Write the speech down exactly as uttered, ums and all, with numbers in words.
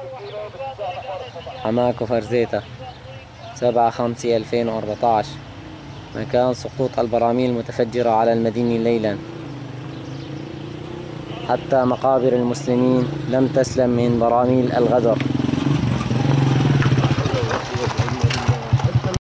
حماكو فرزيتا، سبعة خمسة ألفين وأربعة عشر. مكان سقوط البراميل المتفجرة على المدينة ليلا. حتى مقابر المسلمين لم تسلم من براميل الغدر.